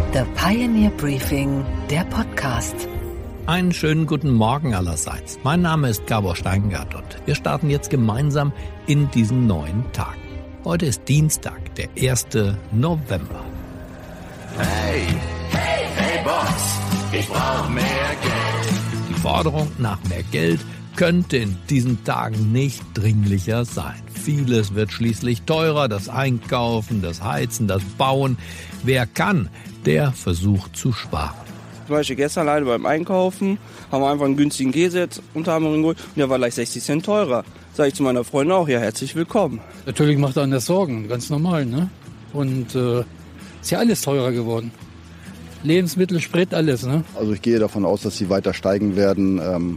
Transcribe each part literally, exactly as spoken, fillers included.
The Pioneer Briefing, der Podcast. Einen schönen guten Morgen allerseits. Mein Name ist Gabor Steingart und wir starten jetzt gemeinsam in diesen neuen Tag. Heute ist Dienstag, der erste November. Hey, hey, hey Boss, ich brauch mehr Geld. Die Forderung nach mehr Geld könnte in diesen Tagen nicht dringlicher sein. Vieles wird schließlich teurer, das Einkaufen, das Heizen, das Bauen. Wer kann, der versucht zu sparen. Zum Beispiel gestern alleine beim Einkaufen haben wir einfach einen günstigen Käse jetzt unter anderem geholt und der war gleich sechzig Cent teurer. Sag ich zu meiner Freundin auch, ja, herzlich willkommen. Natürlich macht er an das Sorgen, ganz normal, ne? Und äh, ist ja alles teurer geworden. Lebensmittel, Sprit, alles, ne? Also ich gehe davon aus, dass sie weiter steigen werden. Ähm,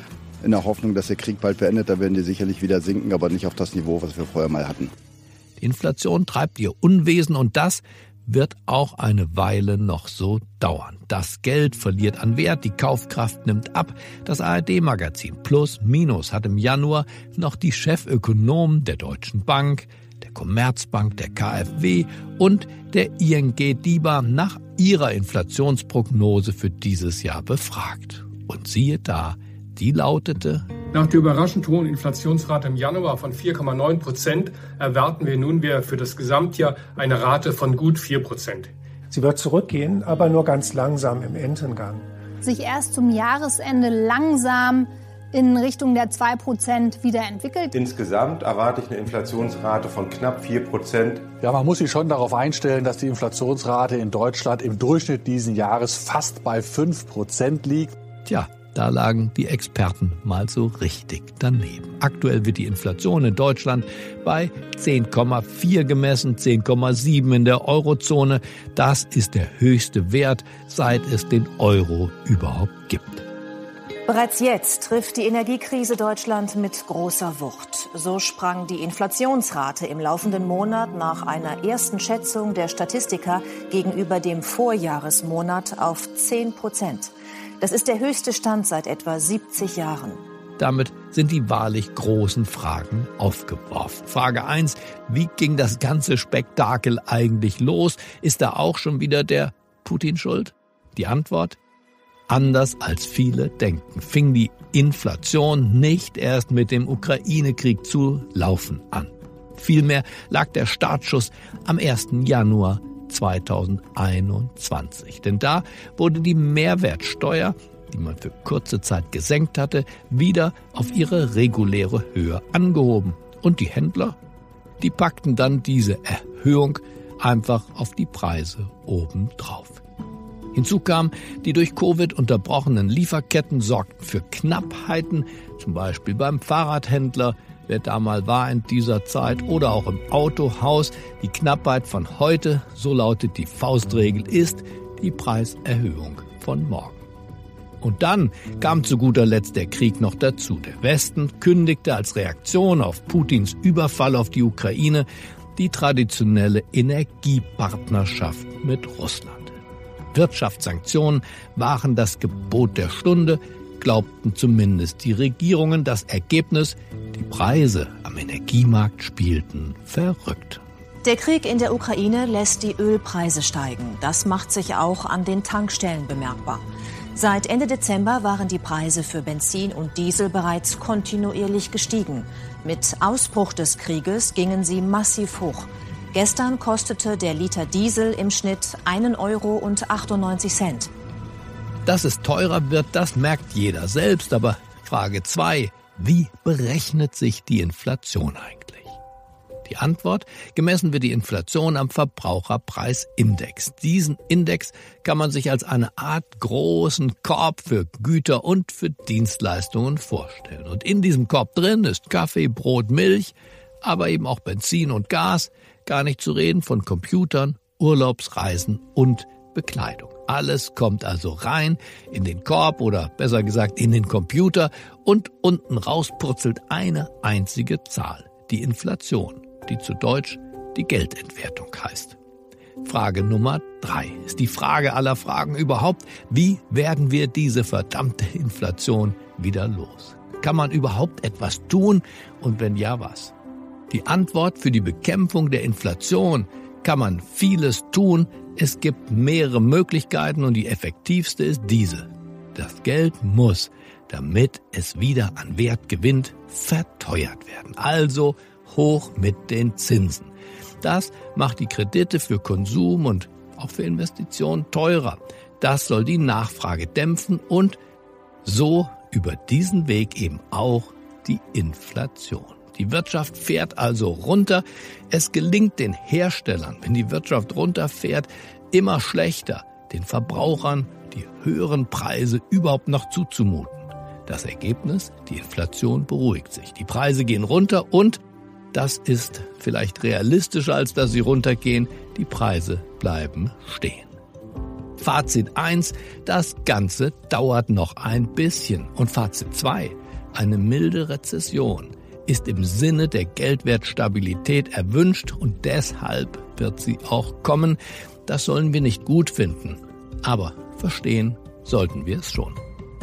in der Hoffnung, dass der Krieg bald beendet, da werden die sicherlich wieder sinken, aber nicht auf das Niveau, was wir vorher mal hatten. Die Inflation treibt ihr Unwesen und das wird auch eine Weile noch so dauern. Das Geld verliert an Wert, die Kaufkraft nimmt ab. Das A R D-Magazin Plus Minus hat im Januar noch die Chefökonomen der Deutschen Bank, der Commerzbank, der K f W und der I N G-DiBa nach ihrer Inflationsprognose für dieses Jahr befragt. Und siehe da, die lautete: Nach der überraschend hohen Inflationsrate im Januar von vier Komma neun Prozent erwarten wir nunmehr für das Gesamtjahr eine Rate von gut vier Prozent. Sie wird zurückgehen, aber nur ganz langsam im Entengang. Sich erst zum Jahresende langsam in Richtung der zwei Prozent wieder entwickelt. Insgesamt erwarte ich eine Inflationsrate von knapp vier Prozent. Ja, man muss sich schon darauf einstellen, dass die Inflationsrate in Deutschland im Durchschnitt diesen Jahres fast bei fünf Prozent liegt. Tja, da lagen die Experten mal so richtig daneben. Aktuell wird die Inflation in Deutschland bei zehn Komma vier gemessen, zehn Komma sieben in der Eurozone. Das ist der höchste Wert, seit es den Euro überhaupt gibt. Bereits jetzt trifft die Energiekrise Deutschland mit großer Wucht. So sprang die Inflationsrate im laufenden Monat nach einer ersten Schätzung der Statistiker gegenüber dem Vorjahresmonat auf zehn Prozent. Das ist der höchste Stand seit etwa siebzig Jahren. Damit sind die wahrlich großen Fragen aufgeworfen. Frage eins, wie ging das ganze Spektakel eigentlich los? Ist da auch schon wieder der Putin schuld? Die Antwort: anders als viele denken, fing die Inflation nicht erst mit dem Ukraine-Krieg zu laufen an. Vielmehr lag der Startschuss am ersten Januar zweitausendeinundzwanzig. Denn da wurde die Mehrwertsteuer, die man für kurze Zeit gesenkt hatte, wieder auf ihre reguläre Höhe angehoben. Und die Händler, die packten dann diese Erhöhung einfach auf die Preise obendrauf. Hinzu kam, die durch Covid unterbrochenen Lieferketten sorgten für Knappheiten, zum Beispiel beim Fahrradhändler, wer da mal war in dieser Zeit, oder auch im Autohaus. Die Knappheit von heute, so lautet die Faustregel, ist die Preiserhöhung von morgen. Und dann kam zu guter Letzt der Krieg noch dazu. Der Westen kündigte als Reaktion auf Putins Überfall auf die Ukraine die traditionelle Energiepartnerschaft mit Russland. Wirtschaftssanktionen waren das Gebot der Stunde, glaubten zumindest die Regierungen. Das Ergebnis: die Preise am Energiemarkt spielten verrückt. Der Krieg in der Ukraine lässt die Ölpreise steigen. Das macht sich auch an den Tankstellen bemerkbar. Seit Ende Dezember waren die Preise für Benzin und Diesel bereits kontinuierlich gestiegen. Mit Ausbruch des Krieges gingen sie massiv hoch. Gestern kostete der Liter Diesel im Schnitt einen Euro und achtundneunzig Cent. Dass es teurer wird, das merkt jeder selbst. Aber Frage zwei, wie berechnet sich die Inflation eigentlich? Die Antwort: gemessen wird die Inflation am Verbraucherpreisindex. Diesen Index kann man sich als eine Art großen Korb für Güter und für Dienstleistungen vorstellen. Und in diesem Korb drin ist Kaffee, Brot, Milch, aber eben auch Benzin und Gas, gar nicht zu reden von Computern, Urlaubsreisen und Bekleidung. Alles kommt also rein in den Korb oder besser gesagt in den Computer und unten raus purzelt eine einzige Zahl, die Inflation, die zu Deutsch die Geldentwertung heißt. Frage Nummer drei ist die Frage aller Fragen überhaupt: Wie werden wir diese verdammte Inflation wieder los? Kann man überhaupt etwas tun und wenn ja, was? Die Antwort: für die Bekämpfung der Inflation kann man vieles tun. Es gibt mehrere Möglichkeiten und die effektivste ist diese. Das Geld muss, damit es wieder an Wert gewinnt, verteuert werden. Also hoch mit den Zinsen. Das macht die Kredite für Konsum und auch für Investitionen teurer. Das soll die Nachfrage dämpfen und so über diesen Weg eben auch die Inflation. Die Wirtschaft fährt also runter. Es gelingt den Herstellern, wenn die Wirtschaft runterfährt, immer schlechter, den Verbrauchern die höheren Preise überhaupt noch zuzumuten. Das Ergebnis, die Inflation beruhigt sich. Die Preise gehen runter und, das ist vielleicht realistischer, als dass sie runtergehen, die Preise bleiben stehen. Fazit eins, das Ganze dauert noch ein bisschen. Und Fazit zwei, eine milde Rezession ist im Sinne der Geldwertstabilität erwünscht und deshalb wird sie auch kommen. Das sollen wir nicht gut finden, aber verstehen sollten wir es schon.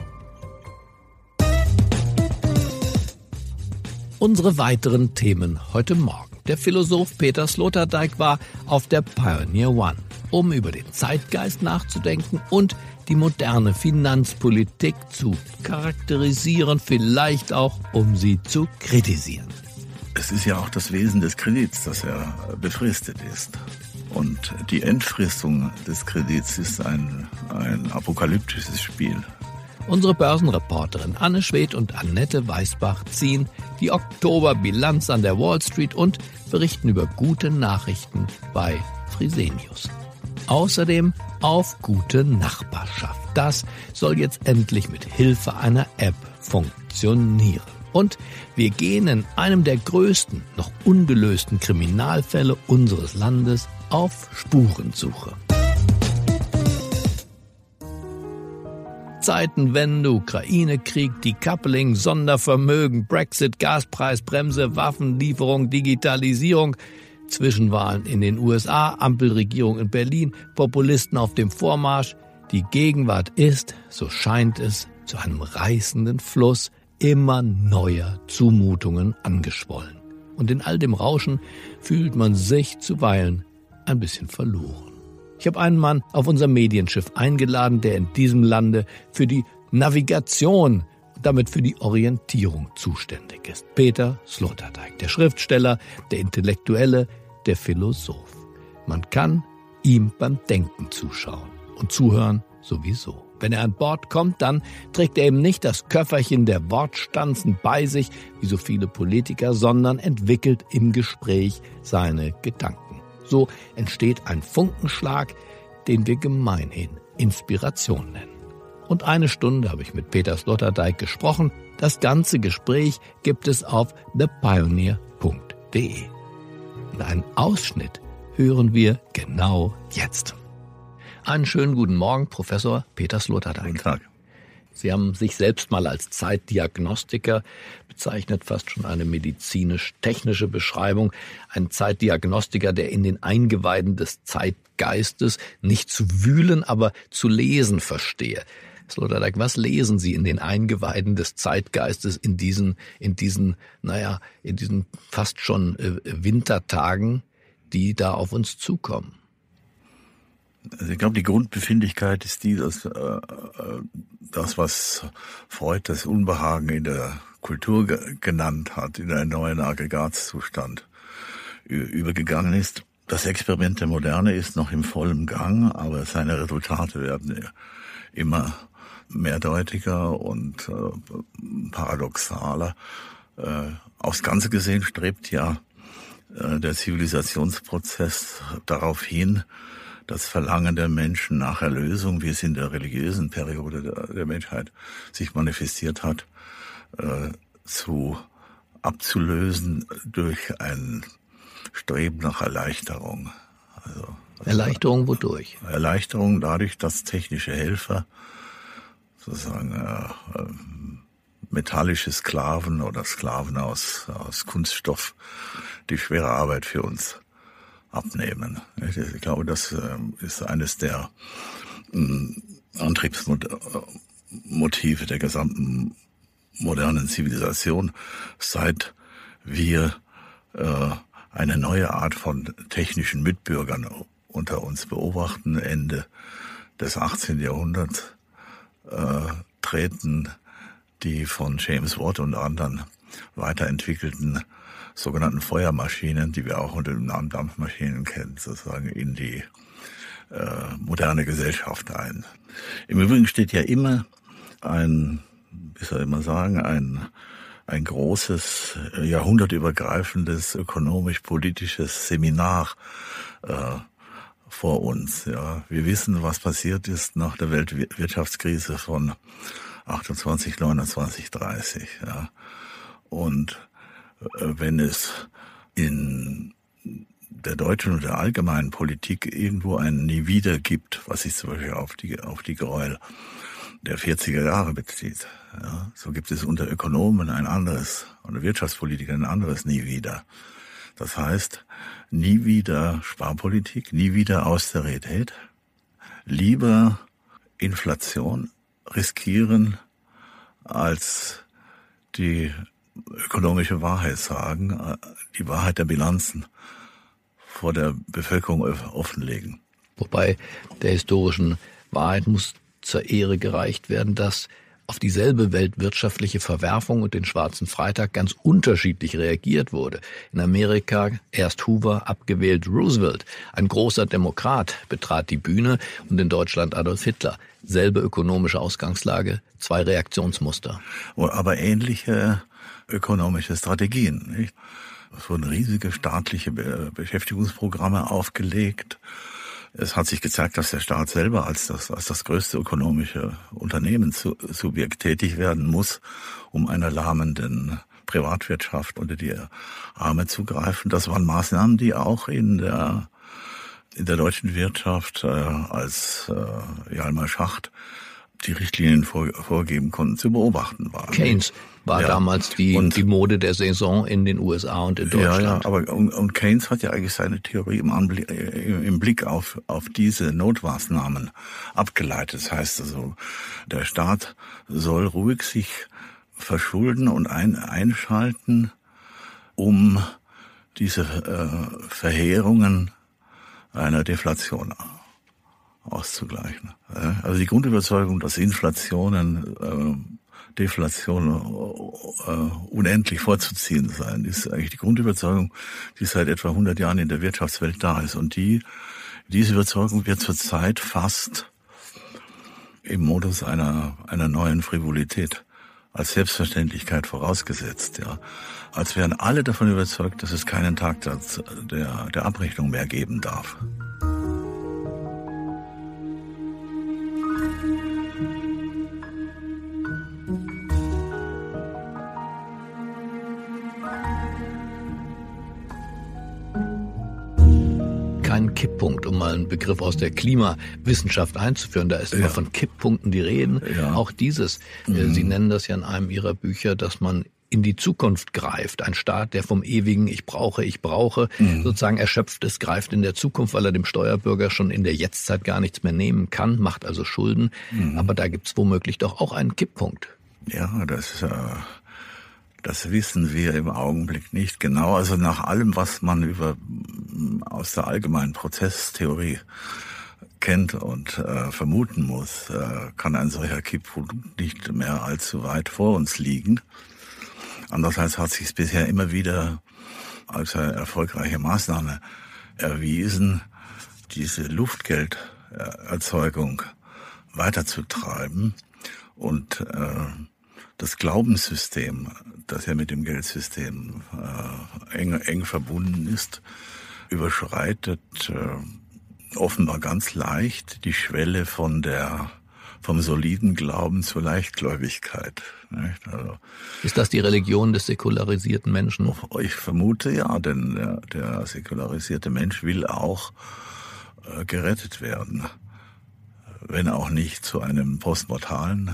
Unsere weiteren Themen heute Morgen. Der Philosoph Peter Sloterdijk war auf der Pioneer One, um über den Zeitgeist nachzudenken und die moderne Finanzpolitik zu charakterisieren, vielleicht auch, um sie zu kritisieren. Es ist ja auch das Wesen des Kredits, dass er befristet ist. Und die Entfristung des Kredits ist ein, ein apokalyptisches Spiel. Unsere Börsenreporterin Anne Schwedt und Annette Weißbach ziehen die Oktoberbilanz an der Wall Street und berichten über gute Nachrichten bei Fresenius. Außerdem auf gute Nachbarschaft. Das soll jetzt endlich mit Hilfe einer App funktionieren. Und wir gehen in einem der größten, noch ungelösten Kriminalfälle unseres Landes auf Spurensuche. Zeitenwende, Ukraine-Krieg, Decoupling, Sondervermögen, Brexit, Gaspreisbremse, Waffenlieferung, Digitalisierung, Zwischenwahlen in den U S A, Ampelregierung in Berlin, Populisten auf dem Vormarsch. Die Gegenwart ist, so scheint es, zu einem reißenden Fluss immer neuer Zumutungen angeschwollen. Und in all dem Rauschen fühlt man sich zuweilen ein bisschen verloren. Ich habe einen Mann auf unser Medienschiff eingeladen, der in diesem Lande für die Navigation und damit für die Orientierung zuständig ist. Peter Sloterdijk, der Schriftsteller, der Intellektuelle, der Philosoph. Man kann ihm beim Denken zuschauen und zuhören sowieso. Wenn er an Bord kommt, dann trägt er eben nicht das Köfferchen der Wortstanzen bei sich, wie so viele Politiker, sondern entwickelt im Gespräch seine Gedanken. So entsteht ein Funkenschlag, den wir gemeinhin Inspiration nennen. Und eine Stunde habe ich mit Peter Sloterdijk gesprochen. Das ganze Gespräch gibt es auf the pioneer punkt de. Und einen Ausschnitt hören wir genau jetzt. Einen schönen guten Morgen, Professor Peter Sloterdijk. Guten Tag. Sie haben sich selbst mal als Zeitdiagnostiker bezeichnet, fast schon eine medizinisch-technische Beschreibung. Ein Zeitdiagnostiker, der in den Eingeweiden des Zeitgeistes nicht zu wühlen, aber zu lesen verstehe. Sloterdijk, was lesen Sie in den Eingeweiden des Zeitgeistes in diesen, in diesen, naja, in diesen fast schon äh, Wintertagen, die da auf uns zukommen? Also ich glaube, die Grundbefindlichkeit ist die, dass äh, das, was Freud das Unbehagen in der Kultur ge- genannt hat, in einen neuen Aggregatzustand übergegangen ist. Das Experiment der Moderne ist noch im vollen Gang, aber seine Resultate werden immer mehrdeutiger und äh, paradoxaler. Äh, aufs Ganze gesehen strebt ja äh, der Zivilisationsprozess darauf hin, das Verlangen der Menschen nach Erlösung, wie es in der religiösen Periode der, der Menschheit sich manifestiert hat, äh, zu abzulösen durch ein Streben nach Erleichterung. Also, Erleichterung wodurch? Erleichterung dadurch, dass technische Helfer, sozusagen äh, äh, metallische Sklaven oder Sklaven aus, aus Kunststoff, die schwere Arbeit für uns abnehmen. Ich glaube, das ist eines der Antriebsmotive der gesamten modernen Zivilisation, seit wir eine neue Art von technischen Mitbürgern unter uns beobachten, Ende des achtzehnten Jahrhunderts äh, treten die von James Watt und anderen weiterentwickelten sogenannten Feuermaschinen, die wir auch unter dem Namen Dampfmaschinen kennen, sozusagen in die äh, moderne Gesellschaft ein. Im Übrigen steht ja immer ein, wie soll ich mal sagen, ein, ein großes, jahrhundertübergreifendes ökonomisch-politisches Seminar äh, vor uns. Ja, wir wissen, was passiert ist nach der Weltwirtschaftskrise von achtundzwanzig, neunundzwanzig, dreißig. Ja. Und äh, wenn es in der deutschen und der allgemeinen Politik irgendwo ein Nie wieder gibt, was sich zum Beispiel auf die, auf die Gräuel der vierziger Jahre bezieht, ja, so gibt es unter Ökonomen ein anderes, unter Wirtschaftspolitikern ein anderes Nie wieder. Das heißt, nie wieder Sparpolitik, nie wieder Austerität, lieber Inflation riskieren, als die ökonomische Wahrheit sagen, die Wahrheit der Bilanzen vor der Bevölkerung offenlegen. Wobei der historischen Wahrheit muss zur Ehre gereicht werden, dass auf dieselbe weltwirtschaftliche Verwerfung und den Schwarzen Freitag ganz unterschiedlich reagiert wurde. In Amerika erst Hoover, abgewählt Roosevelt. Ein großer Demokrat betrat die Bühne und in Deutschland Adolf Hitler. Selbe ökonomische Ausgangslage, zwei Reaktionsmuster. Aber ähnliche ökonomische Strategien, nicht? Es wurden riesige staatliche Beschäftigungsprogramme aufgelegt. Es hat sich gezeigt, dass der Staat selber als das, als das größte ökonomische Unternehmenssubjekt tätig werden muss, um einer lahmenden Privatwirtschaft unter die Arme zu greifen. Das waren Maßnahmen, die auch in der, in der deutschen Wirtschaft äh, als äh, Hjalmar Schacht die Richtlinien vor, vorgeben konnten, zu beobachten waren. Keynes war ja damals die, und, die Mode der Saison in den U S A und in Deutschland. Ja, ja, aber und, und Keynes hat ja eigentlich seine Theorie im, Anblick, im Blick auf, auf diese Notmaßnahmen abgeleitet. Das heißt also, der Staat soll ruhig sich verschulden und ein, einschalten, um diese äh, Verheerungen einer Deflation auszugleichen. Also die Grundüberzeugung, dass Inflationen, äh, Deflation äh, unendlich vorzuziehen seien, ist eigentlich die Grundüberzeugung, die seit etwa hundert Jahren in der Wirtschaftswelt da ist. Und die, diese Überzeugung wird zurzeit fast im Modus einer, einer neuen Frivolität als Selbstverständlichkeit vorausgesetzt, ja. Als wären alle davon überzeugt, dass es keinen Tag der, der, der Abrechnung mehr geben darf. Kein Kipppunkt, um mal einen Begriff aus der Klimawissenschaft einzuführen. Da ist immer ja. von Kipppunkten die Reden. Ja. Auch dieses, mhm. Sie nennen das ja in einem Ihrer Bücher, dass man in die Zukunft greift. Ein Staat, der vom ewigen Ich brauche, ich brauche, mhm. sozusagen erschöpft ist, greift in der Zukunft, weil er dem Steuerbürger schon in der Jetztzeit gar nichts mehr nehmen kann, macht also Schulden. Mhm. Aber da gibt's womöglich doch auch einen Kipppunkt. Ja, das äh Das wissen wir im Augenblick nicht genau. Also nach allem, was man über aus der allgemeinen Prozesstheorie kennt und äh, vermuten muss, äh, kann ein solcher Kipppunkt nicht mehr allzu weit vor uns liegen. Andererseits hat sich es bisher immer wieder als eine erfolgreiche Maßnahme erwiesen, diese Luftgelderzeugung weiterzutreiben und äh, das Glaubenssystem, das ja mit dem Geldsystem äh, eng, eng verbunden ist, überschreitet äh, offenbar ganz leicht die Schwelle von der vom soliden Glauben zur Leichtgläubigkeit. Nicht? Also, ist das die Religion des säkularisierten Menschen? Ich vermute ja, denn der, der säkularisierte Mensch will auch äh, gerettet werden, wenn auch nicht zu einem postmortalen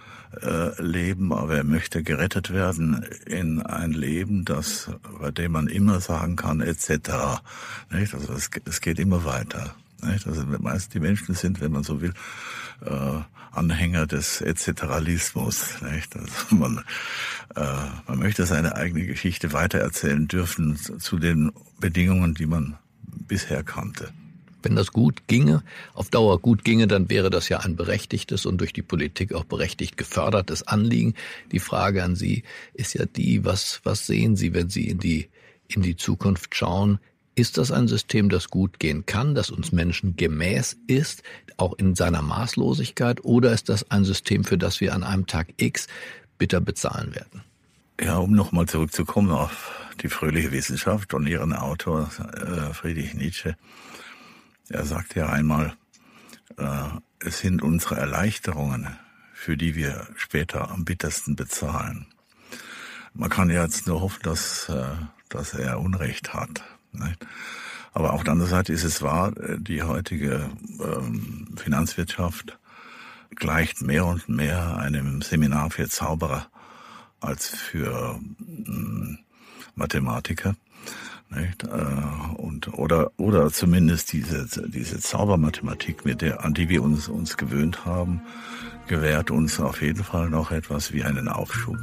Leben, aber er möchte gerettet werden in ein Leben, das, bei dem man immer sagen kann, et cetera. Nicht? Also es, es geht immer weiter. Nicht? Also meist die Menschen sind, wenn man so will, äh, Anhänger des et cetera-Lismus. Nicht? Also man, äh, man möchte seine eigene Geschichte weitererzählen dürfen zu den Bedingungen, die man bisher kannte. Wenn das gut ginge, auf Dauer gut ginge, dann wäre das ja ein berechtigtes und durch die Politik auch berechtigt gefördertes Anliegen. Die Frage an Sie ist ja die, was, was sehen Sie, wenn Sie in die, in die Zukunft schauen? Ist das ein System, das gut gehen kann, das uns Menschen gemäß ist, auch in seiner Maßlosigkeit? Oder ist das ein System, für das wir an einem Tag X bitter bezahlen werden? Ja, um nochmal zurückzukommen auf die fröhliche Wissenschaft und ihren Autor äh, Friedrich Nietzsche. Er sagte ja einmal, äh, es sind unsere Erleichterungen, für die wir später am bittersten bezahlen. Man kann ja jetzt nur hoffen, dass, äh, dass er Unrecht hat. Nicht? Aber auf der anderen Seite ist es wahr, die heutige ähm, Finanzwirtschaft gleicht mehr und mehr einem Seminar für Zauberer als für ähm, Mathematiker. Nicht? Und, oder, oder zumindest diese, diese Zaubermathematik, mit der, an die wir uns, uns gewöhnt haben, gewährt uns auf jeden Fall noch etwas wie einen Aufschub.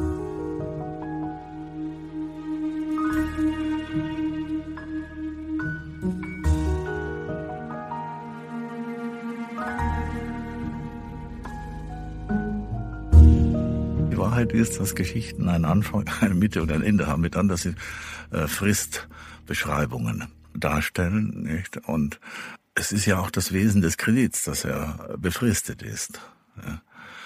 Die Wahrheit ist, dass Geschichten einen Anfang, eine Mitte und ein Ende haben. Mit anderen sind äh, Fristbeschreibungen darstellen, nicht? Und es ist ja auch das Wesen des Kredits, dass er befristet ist. Ja?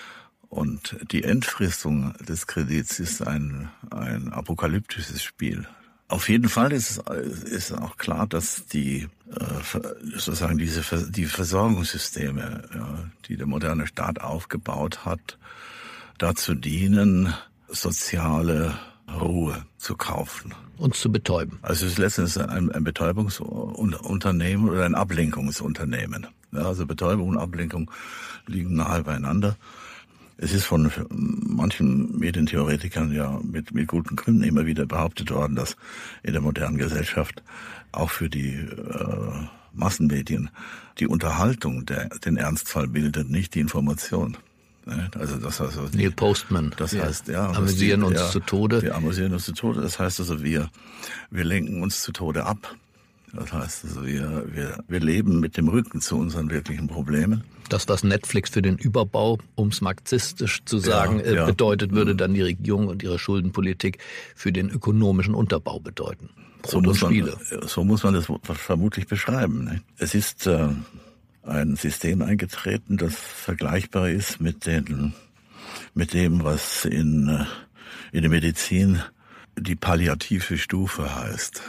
Und die Entfristung des Kredits ist ein, ein apokalyptisches Spiel. Auf jeden Fall ist, ist auch klar, dass die äh, sozusagen diese die Versorgungssysteme, ja, die der moderne Staat aufgebaut hat, dazu dienen, soziale Ruhe zu kaufen. Uns zu betäuben. Also es ist letztendlich ein, ein Betäubungsunternehmen oder ein Ablenkungsunternehmen. Ja, also Betäubung und Ablenkung liegen nahe beieinander. Es ist von manchen Medientheoretikern ja mit, mit guten Gründen immer wieder behauptet worden, dass in der modernen Gesellschaft auch für die äh, Massenmedien die Unterhaltung der, den Ernstfall bildet, nicht die Information. Also das heißt, also Neil Postman. Das heißt, ja, amüsieren die, uns ja, zu Tode. Wir amüsieren uns zu Tode. Das heißt also, wir, wir lenken uns zu Tode ab. Das heißt also, wir, wir, wir leben mit dem Rücken zu unseren wirklichen Problemen. Das, was Netflix für den Überbau, um es marxistisch zu sagen, ja, ja. bedeutet, würde dann die Regierung und ihre Schuldenpolitik für den ökonomischen Unterbau bedeuten. So muss, man, so muss man das vermutlich beschreiben. Ne? Es ist äh, ein System eingetreten, das vergleichbar ist mit, den, mit dem, was in, in der Medizin die palliative Stufe heißt.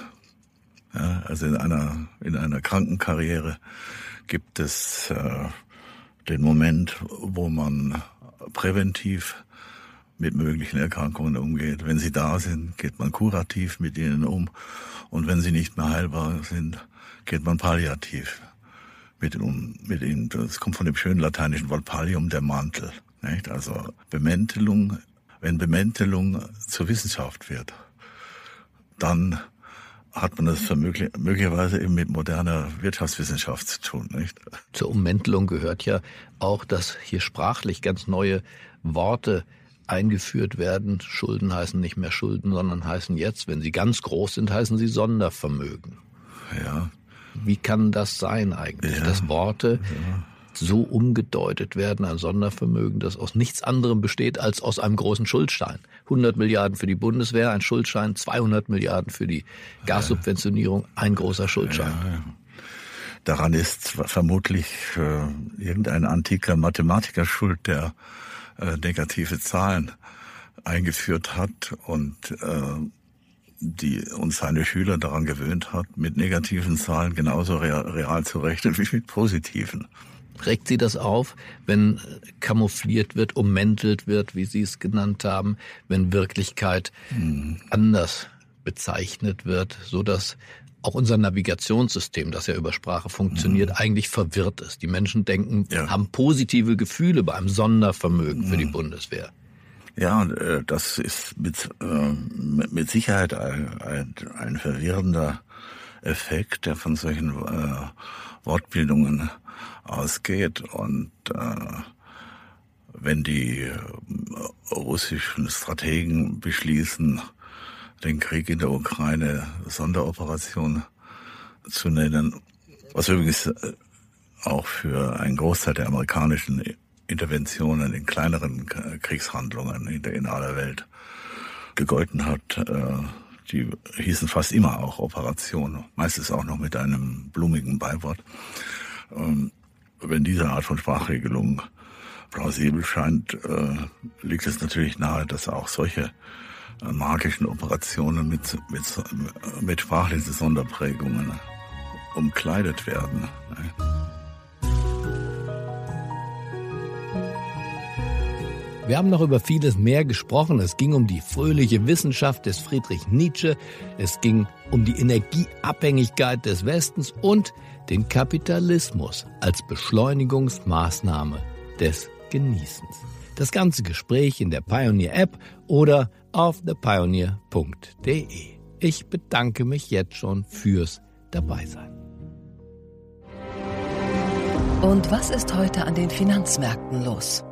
Ja, also in einer, in einer Krankenkarriere gibt es äh, den Moment, wo man präventiv mit möglichen Erkrankungen umgeht. Wenn sie da sind, geht man kurativ mit ihnen um. Und wenn sie nicht mehr heilbar sind, geht man palliativ mit ihnen um. Mit ihnen. Das kommt von dem schönen lateinischen Wort pallium, der Mantel. Nicht? Also Bemäntelung, wenn Bemäntelung zur Wissenschaft wird, dann hat man das möglich, möglicherweise eben mit moderner Wirtschaftswissenschaft zu tun, nicht? Zur Ummäntelung gehört ja auch, dass hier sprachlich ganz neue Worte eingeführt werden. Schulden heißen nicht mehr Schulden, sondern heißen jetzt, wenn sie ganz groß sind, heißen sie Sondervermögen. Ja. Wie kann das sein eigentlich, ja. dass Worte ja. so umgedeutet werden, ein Sondervermögen, das aus nichts anderem besteht als aus einem großen Schuldschein. hundert Milliarden für die Bundeswehr, ein Schuldschein, zweihundert Milliarden für die Gassubventionierung, ein großer Schuldschein. Ja, ja. Daran ist vermutlich äh, irgendein antiker Mathematiker schuld, der äh, negative Zahlen eingeführt hat und äh, die uns seine Schüler daran gewöhnt hat, mit negativen Zahlen genauso real, real zu rechnen wie mit positiven. Regt Sie das auf, wenn kamoufliert wird, ummäntelt wird, wie Sie es genannt haben, wenn Wirklichkeit hm. anders bezeichnet wird, so dass auch unser Navigationssystem, das ja über Sprache funktioniert, hm. eigentlich verwirrt ist. Die Menschen denken, ja. haben positive Gefühle bei einem Sondervermögen hm. für die Bundeswehr. Ja, das ist mit, mit Sicherheit ein, ein, ein verwirrender Effekt, der von solchen äh, Wortbildungen ausgeht. Und äh, wenn die äh, russischen Strategen beschließen, den Krieg in der Ukraine Sonderoperation zu nennen, Was übrigens auch für einen Großteil der amerikanischen Interventionen in kleineren Kriegshandlungen in aller Welt gegolten hat. Die hießen fast immer auch Operation, meistens auch noch mit einem blumigen Beiwort. Wenn diese Art von Sprachregelung plausibel scheint, liegt es natürlich nahe, dass auch solche magischen Operationen mit, mit, mit sprachlichen Sonderprägungen umkleidet werden. Wir haben noch über vieles mehr gesprochen. Es ging um die fröhliche Wissenschaft des Friedrich Nietzsche. Es ging um die Energieabhängigkeit des Westens und den Kapitalismus als Beschleunigungsmaßnahme des Genießens. Das ganze Gespräch in der Pioneer-App oder auf the pioneer punkt de. Ich bedanke mich jetzt schon fürs Dabeisein. Und was ist heute an den Finanzmärkten los?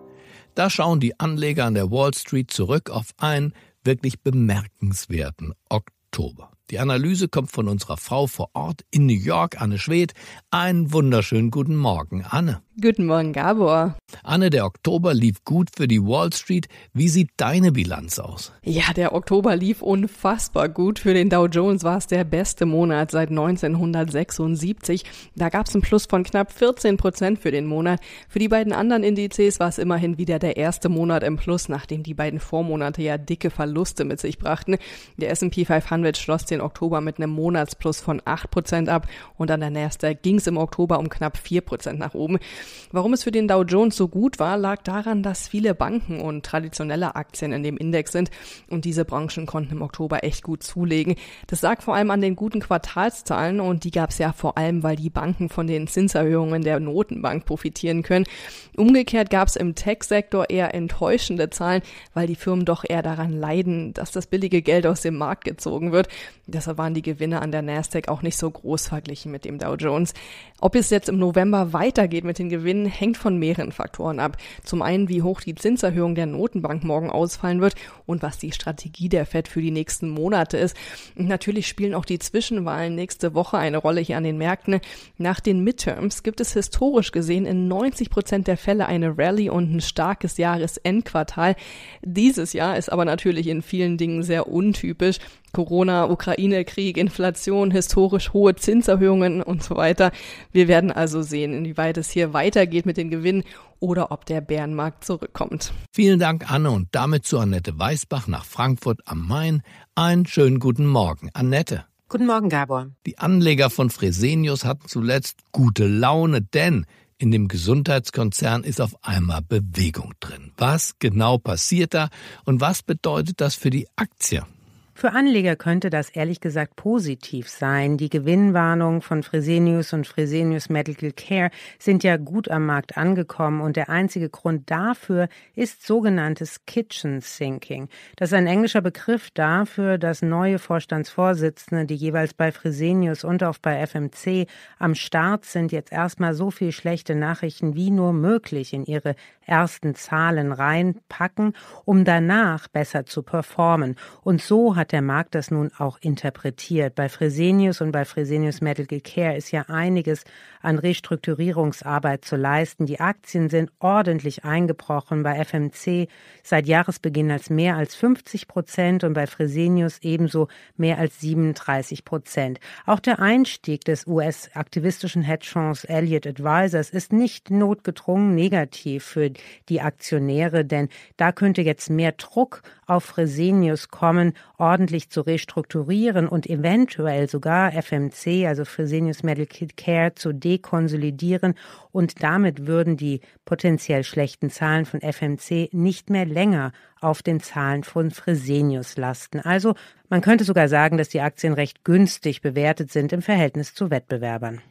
Da schauen die Anleger an der Wall Street zurück auf einen wirklich bemerkenswerten Oktober. Die Analyse kommt von unserer Frau vor Ort in New York, Anne Schwedt. Einen wunderschönen guten Morgen, Anne. Guten Morgen, Gabor. Anne, der Oktober lief gut für die Wall Street. Wie sieht deine Bilanz aus? Ja, der Oktober lief unfassbar gut. Für den Dow Jones war es der beste Monat seit neunzehnhundertsechsundsiebzig. Da gab es einen Plus von knapp vierzehn Prozent für den Monat. Für die beiden anderen Indizes war es immerhin wieder der erste Monat im Plus, nachdem die beiden Vormonate ja dicke Verluste mit sich brachten. Der S and P fünfhundert schloss den Oktober mit einem Monatsplus von acht Prozent ab und an der Nasdaq ging es im Oktober um knapp vier Prozent nach oben. Warum es für den Dow Jones so gut war, lag daran, dass viele Banken und traditionelle Aktien in dem Index sind und diese Branchen konnten im Oktober echt gut zulegen. Das lag vor allem an den guten Quartalszahlen und die gab es ja vor allem, weil die Banken von den Zinserhöhungen der Notenbank profitieren können. Umgekehrt gab es im Tech-Sektor eher enttäuschende Zahlen, weil die Firmen doch eher daran leiden, dass das billige Geld aus dem Markt gezogen wird. Deshalb waren die Gewinne an der Nasdaq auch nicht so groß verglichen mit dem Dow Jones. Ob es jetzt im November weitergeht mit den Gewinnen, hängt von mehreren Faktoren ab. Zum einen, wie hoch die Zinserhöhung der Notenbank morgen ausfallen wird und was die Strategie der Fed für die nächsten Monate ist. Und natürlich spielen auch die Zwischenwahlen nächste Woche eine Rolle hier an den Märkten. Nach den Midterms gibt es historisch gesehen in neunzig Prozent der Fälle eine Rallye und ein starkes Jahresendquartal. Dieses Jahr ist aber natürlich in vielen Dingen sehr untypisch. Corona, Ukraine-Krieg, Inflation, historisch hohe Zinserhöhungen und so weiter. Wir werden also sehen, inwieweit es hier weitergeht mit den Gewinnen oder ob der Bärenmarkt zurückkommt. Vielen Dank, Anne, und damit zu Annette Weißbach nach Frankfurt am Main. Einen schönen guten Morgen, Annette. Guten Morgen, Gabor. Die Anleger von Fresenius hatten zuletzt gute Laune, denn in dem Gesundheitskonzern ist auf einmal Bewegung drin. Was genau passiert da und was bedeutet das für die Aktie? Für Anleger könnte das ehrlich gesagt positiv sein. Die Gewinnwarnungen von Fresenius und Fresenius Medical Care sind ja gut am Markt angekommen und der einzige Grund dafür ist sogenanntes Kitchen Sinking. Das ist ein englischer Begriff dafür, dass neue Vorstandsvorsitzende, die jeweils bei Fresenius und auch bei F M C am Start sind, jetzt erstmal so viel schlechte Nachrichten wie nur möglich in ihre ersten Zahlen reinpacken, um danach besser zu performen. Und so hat der Markt das nun auch interpretiert. Bei Fresenius und bei Fresenius Medical Care ist ja einiges an Restrukturierungsarbeit zu leisten. Die Aktien sind ordentlich eingebrochen. Bei F M C seit Jahresbeginn als mehr als fünfzig Prozent und bei Fresenius ebenso mehr als siebenunddreißig Prozent. Auch der Einstieg des U S-aktivistischen Hedgefonds Elliott Advisors ist nicht notgedrungen negativ für die Aktionäre, denn da könnte jetzt mehr Druck auf Fresenius kommen, ordentlich zu restrukturieren und eventuell sogar F M C, also Fresenius Medical Care, zu dekonsolidieren und damit würden die potenziell schlechten Zahlen von F M C nicht mehr länger auf den Zahlen von Fresenius lasten. Also man könnte sogar sagen, dass die Aktien recht günstig bewertet sind im Verhältnis zu Wettbewerbern.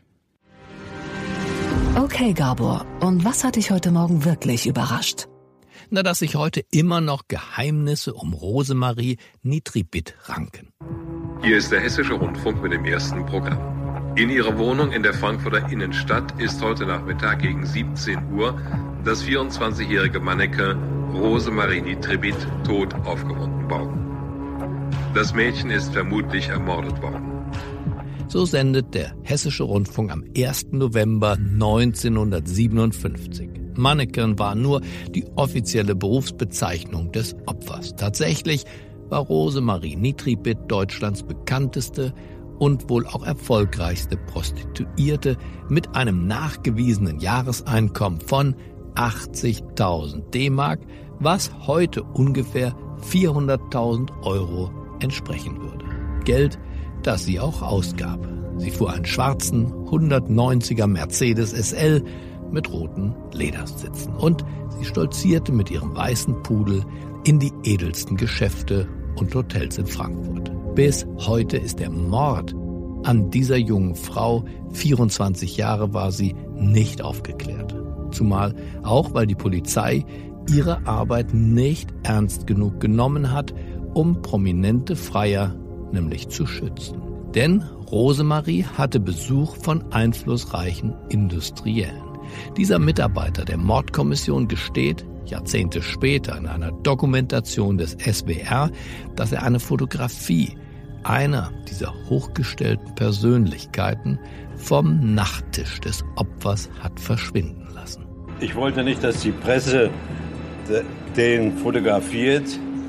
Okay, Gabor, und was hat dich heute Morgen wirklich überrascht? Na, dass sich heute immer noch Geheimnisse um Rosemarie Nitribit ranken. Hier ist der Hessische Rundfunk mit dem ersten Programm. In ihrer Wohnung in der Frankfurter Innenstadt ist heute Nachmittag gegen siebzehn Uhr das vierundzwanzigjährige Mannequin Rosemarie Nitribit tot aufgefunden worden. Das Mädchen ist vermutlich ermordet worden. So sendet der Hessische Rundfunk am ersten November neunzehnhundertsiebenundfünfzig. Manneken war nur die offizielle Berufsbezeichnung des Opfers. Tatsächlich war Rosemarie Nitribit Deutschlands bekannteste und wohl auch erfolgreichste Prostituierte mit einem nachgewiesenen Jahreseinkommen von achtzigtausend D-Mark, was heute ungefähr vierhunderttausend Euro entsprechen würde. Geld, das sie auch ausgab. Sie fuhr einen schwarzen hundertneunziger Mercedes S L mit roten Ledersitzen und sie stolzierte mit ihrem weißen Pudel in die edelsten Geschäfte und Hotels in Frankfurt. Bis heute ist der Mord an dieser jungen Frau, vierundzwanzig Jahre war sie, nicht aufgeklärt. Zumal auch, weil die Polizei ihre Arbeit nicht ernst genug genommen hat, um prominente Freier nämlich zu schützen. Denn Rosemarie hatte Besuch von einflussreichen Industriellen. Dieser Mitarbeiter der Mordkommission gesteht, Jahrzehnte später in einer Dokumentation des S W R, dass er eine Fotografie einer dieser hochgestellten Persönlichkeiten vom Nachttisch des Opfers hat verschwinden lassen. Ich wollte nicht, dass die Presse den fotografiert,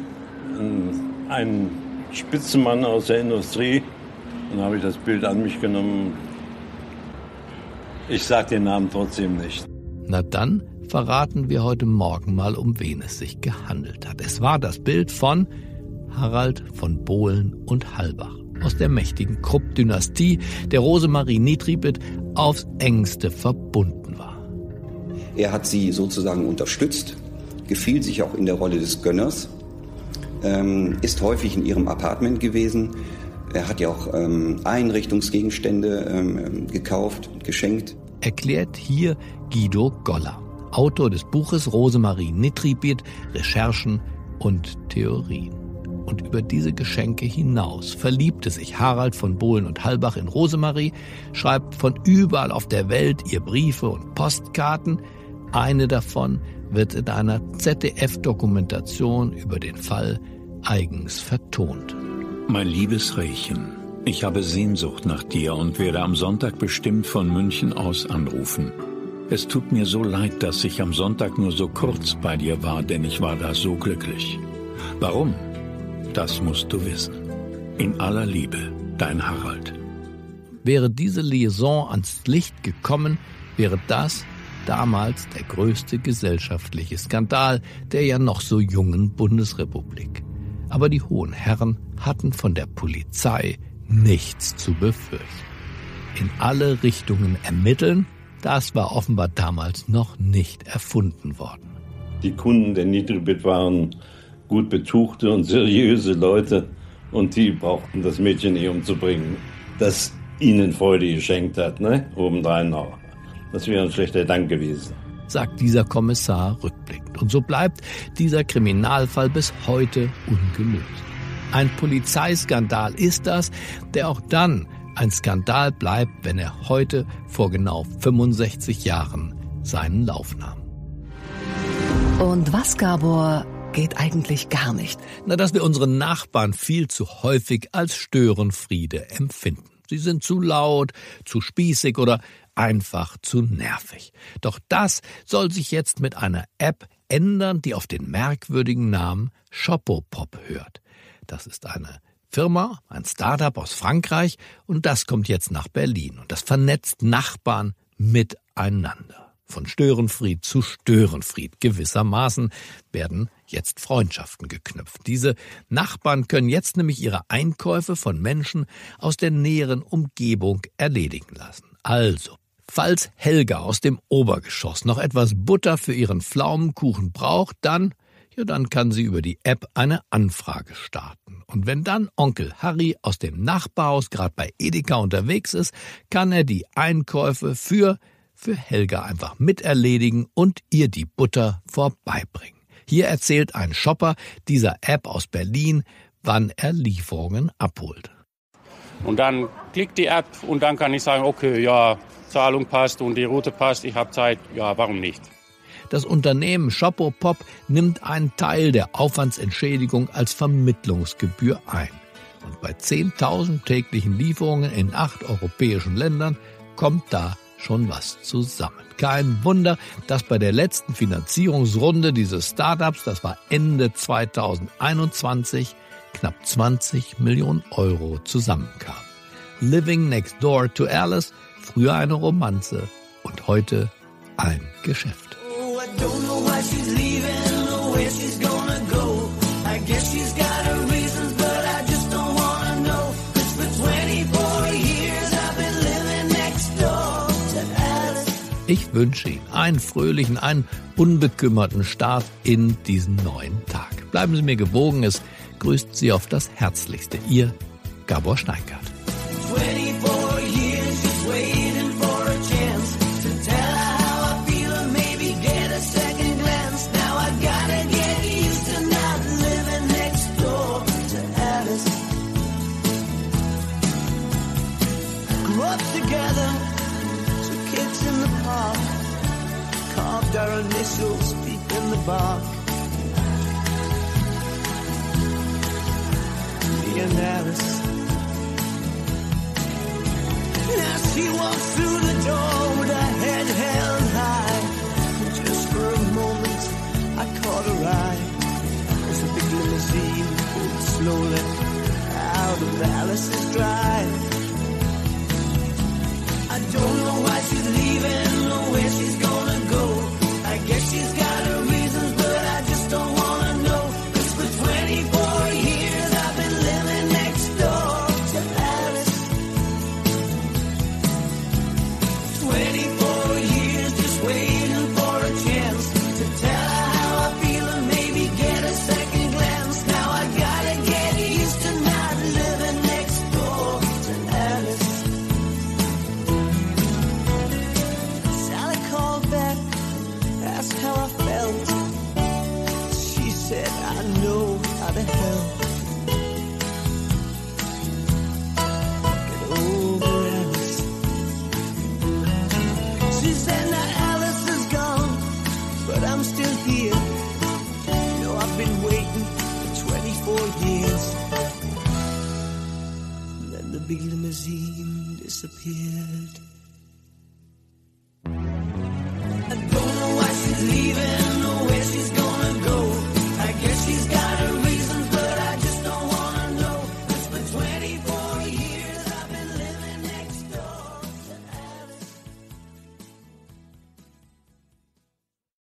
ein Spitzenmann aus der Industrie. Dann habe ich das Bild an mich genommen. Ich sage den Namen trotzdem nicht. Na dann verraten wir heute Morgen mal, um wen es sich gehandelt hat. Es war das Bild von Harald von Bohlen und Halbach aus der mächtigen Krupp-Dynastie, der Rosemarie Nitribit aufs engste verbunden war. Er hat sie sozusagen unterstützt, gefiel sich auch in der Rolle des Gönners, ähm, ist häufig in ihrem Apartment gewesen. Er hat ja auch ähm, Einrichtungsgegenstände ähm, gekauft und geschenkt. Erklärt hier Guido Goller, Autor des Buches Rosemarie Nitribit, Recherchen und Theorien. Und über diese Geschenke hinaus verliebte sich Harald von Bohlen und Halbach in Rosemarie, schreibt von überall auf der Welt ihr Briefe und Postkarten. Eine davon wird in einer Z D F-Dokumentation über den Fall eigens vertont. Mein liebes Rehchen, ich habe Sehnsucht nach dir und werde am Sonntag bestimmt von München aus anrufen. Es tut mir so leid, dass ich am Sonntag nur so kurz bei dir war, denn ich war da so glücklich. Warum? Das musst du wissen. In aller Liebe, dein Harald. Wäre diese Liaison ans Licht gekommen, wäre das damals der größte gesellschaftliche Skandal der ja noch so jungen Bundesrepublik. Aber die hohen Herren hatten von der Polizei nichts zu befürchten. In alle Richtungen ermitteln, das war offenbar damals noch nicht erfunden worden. Die Kunden der Nitribit waren gut betuchte und seriöse Leute und die brauchten das Mädchen eh umzubringen, das ihnen Freude geschenkt hat, ne? Obendrein noch. Das wäre ein schlechter Dank gewesen, sagt dieser Kommissar rückblickend. Und so bleibt dieser Kriminalfall bis heute ungelöst. Ein Polizeiskandal ist das, der auch dann ein Skandal bleibt, wenn er heute vor genau fünfundsechzig Jahren seinen Lauf nahm. Und was, Gabor, geht eigentlich gar nicht? Na, dass wir unsere Nachbarn viel zu häufig als Störenfriede empfinden. Sie sind zu laut, zu spießig oder einfach zu nervig. Doch das soll sich jetzt mit einer App ändern, die auf den merkwürdigen Namen Shopopop hört. Das ist eine Firma, ein Start-up aus Frankreich und das kommt jetzt nach Berlin und das vernetzt Nachbarn miteinander. Von Störenfried zu Störenfried gewissermaßen werden jetzt Freundschaften geknüpft. Diese Nachbarn können jetzt nämlich ihre Einkäufe von Menschen aus der näheren Umgebung erledigen lassen. Also, falls Helga aus dem Obergeschoss noch etwas Butter für ihren Pflaumenkuchen braucht, dann, ja, dann kann sie über die App eine Anfrage starten. Und wenn dann Onkel Harry aus dem Nachbarhaus gerade bei Edeka unterwegs ist, kann er die Einkäufe für für Helga einfach miterledigen und ihr die Butter vorbeibringen. Hier erzählt ein Shopper dieser App aus Berlin, wann er Lieferungen abholt. Und dann klickt die App und dann kann ich sagen, okay, ja, Zahlung passt und die Route passt, ich habe Zeit, ja, warum nicht? Das Unternehmen Shopopop nimmt einen Teil der Aufwandsentschädigung als Vermittlungsgebühr ein. Und bei zehntausend täglichen Lieferungen in acht europäischen Ländern kommt da schon was zusammen. Kein Wunder, dass bei der letzten Finanzierungsrunde dieses Startups, das war Ende zweitausendeinundzwanzig, knapp zwanzig Millionen Euro zusammenkamen. Living Next Door to Alice, früher eine Romanze und heute ein Geschäft. Oh, I don't know why she's leaving or where she's gonna go. I guess she's got her reasons, but I just don't wanna know. 'Cause for twenty-four years I've been living next door to Alice. Ich wünsche Ihnen einen fröhlichen, einen unbekümmerten Start in diesen neuen Tag. Bleiben Sie mir gewogen, es grüßt Sie auf das Herzlichste. Ihr Gabor Steingart. twenty-four years just waiting for a chance to tell her how I feel and maybe get a second glance. Now I gotta get used to not living next door to Alice. Grew up together, two kids in the park, carved our initials deep in the bark. Me and Alice. Now she walks through the door with her head held high. And just for a moment, I caught her eye as a big limousine pulled slowly out of Alice's drive. I don't know why she's leaving or where she's gonna go. I guess she's got her reasons, but I just don't wanna know. 'Cause for twenty-four years I've been living next door to Alice. twenty-four years just waiting for a chance to tell her how I feel and maybe get a second glance. Now I gotta get used to not living next door to Alice. Sally called back, asked how I felt. She said, I know how to help. Get over Alice. She said now Alice is gone, but I'm still here. You know I've been waiting for twenty-four years. And then the big limousine disappeared.